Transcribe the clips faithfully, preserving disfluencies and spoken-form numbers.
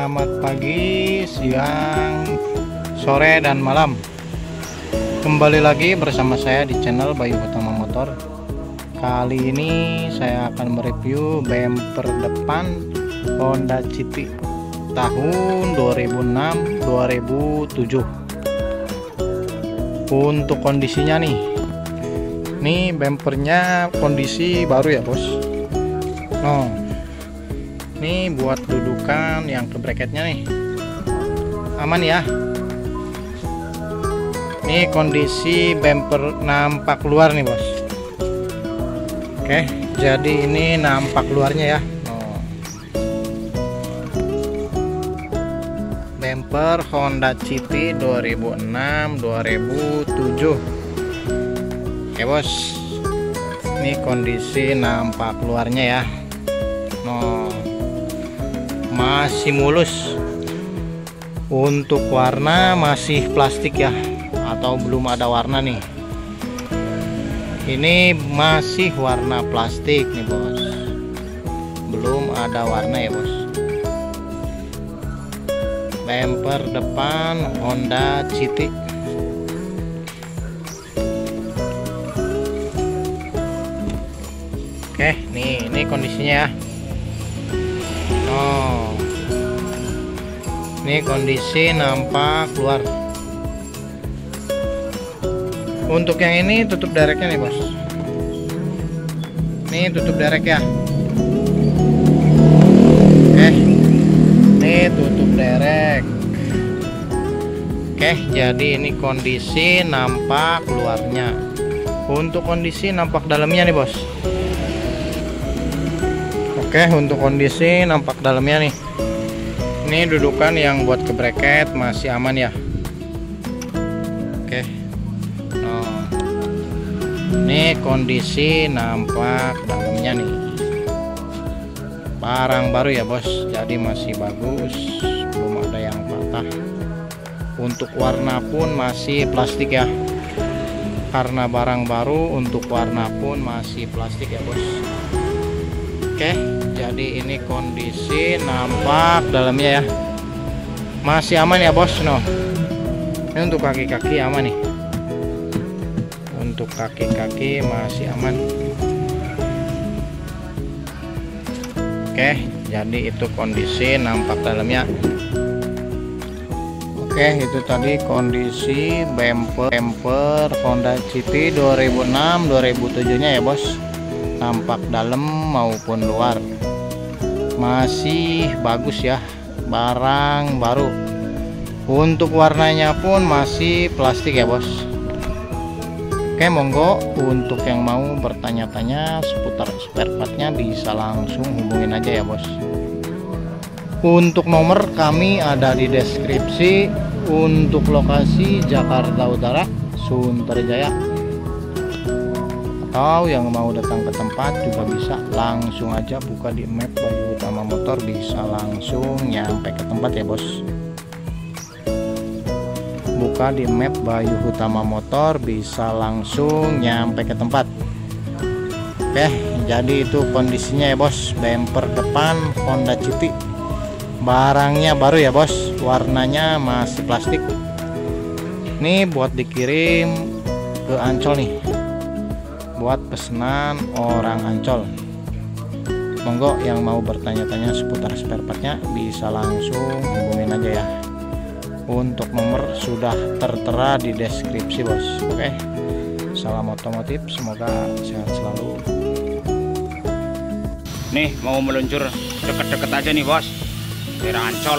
Selamat pagi, siang, sore, dan malam. Kembali lagi bersama saya di channel Bayu Utama Motor. Kali ini saya akan mereview bumper depan Honda City tahun dua ribu enam dua ribu tujuh. Untuk kondisinya nih, nih bumpernya kondisi baru ya bos. No, ini buat dudukan yang ke bracketnya nih aman ya. Ini kondisi bumper nampak luar nih bos. Oke, jadi ini nampak luarnya ya. Oh. Bumper Honda City dua ribu enam dua ribu tujuh. Oke bos, ini kondisi nampak luarnya ya. No, masih mulus. Untuk warna masih plastik ya, atau belum ada warna nih. Ini masih warna plastik nih bos, belum ada warna ya bos. Bumper depan Honda City. Oke, nih ini kondisinya ya. Oh, ini kondisi nampak keluar. Untuk yang ini tutup direknya nih bos. Ini tutup derek ya. Oke, ini tutup derek. Oke, jadi ini kondisi nampak luarnya. Untuk kondisi nampak dalamnya nih bos. Oke, untuk kondisi nampak dalamnya nih. Ini dudukan yang buat ke bracket masih aman ya. Oke. Nah, ini kondisi nampak dalamnya nih. Barang baru ya bos, jadi masih bagus, belum ada yang patah. Untuk warna pun masih plastik ya. Karena barang baru, untuk warna pun masih plastik ya bos. Oke, jadi ini kondisi nampak dalamnya ya, masih aman ya bos. No, ini untuk kaki-kaki aman nih. Untuk kaki-kaki masih aman. Oke, jadi itu kondisi nampak dalamnya. Oke, itu tadi kondisi bumper bumper Honda City dua ribu enam dua ribu tujuh nya ya bos. Nampak dalam maupun luar masih bagus ya, barang baru. Untuk warnanya pun masih plastik ya bos. Oke, monggo untuk yang mau bertanya-tanya seputar spare partnya bisa langsung hubungin aja ya bos. Untuk nomor kami ada di deskripsi. Untuk lokasi Jakarta Utara, Sunterjaya. Atau yang mau datang ke tempat juga bisa langsung aja buka di map Bayu Utama Motor, bisa langsung nyampe ke tempat ya bos. Buka di map Bayu Utama Motor bisa langsung nyampe ke tempat. Oke, jadi itu kondisinya ya bos, bumper depan Honda City. Barangnya baru ya bos, warnanya masih plastik. Ini buat dikirim ke Ancol nih, buat pesanan orang Ancol. Monggo yang mau bertanya-tanya seputar spare partnya bisa langsung hubungin aja ya. Untuk nomor sudah tertera di deskripsi bos. Oke, salam otomotif, semoga sehat selalu. Nih mau meluncur deket-deket aja nih bos, daerah Ancol.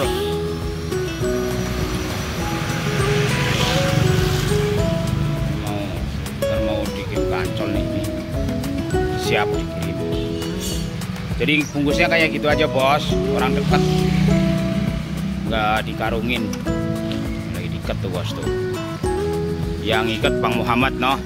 Mau mau dikirim ke Ancol nih, nih. Siap dikirim. Jadi bungkusnya kayak gitu aja bos, orang dekat, nggak dikarungin. Lagi diikat tuh bos tuh. Yang ikat Bang Muhammad noh.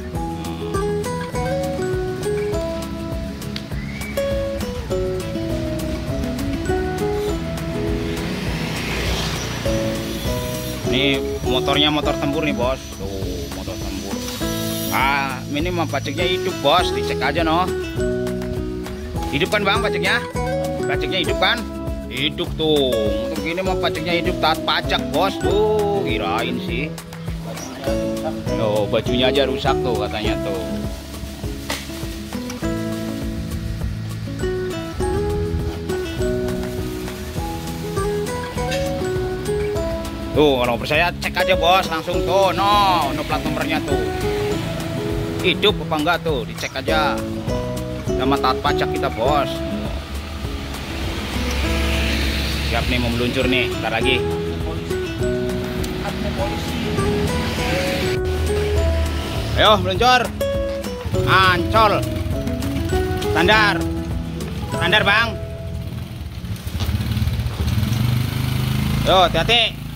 Ini motornya motor tempur nih bos. Tuh motor tempur. Ah, ini mah pajaknya hidup bos, dicek aja noh. Hidup kan bang pajaknya? Pajaknya hidup kan? Hidup tuh, motor ini mah pajaknya hidup taat pajak bos tuh, kirain sih. Oh, bajunya aja rusak tuh katanya tuh. Tuh, kalau percaya cek aja bos, langsung tuh, no, no plat nomornya tuh. Hidup apa enggak tuh, dicek aja. Sama taat pajak kita bos. Siap nih mau meluncur nih, bentar lagi. Ayo meluncur. Ancol. Standar. Standar bang. Yo, hati-hati.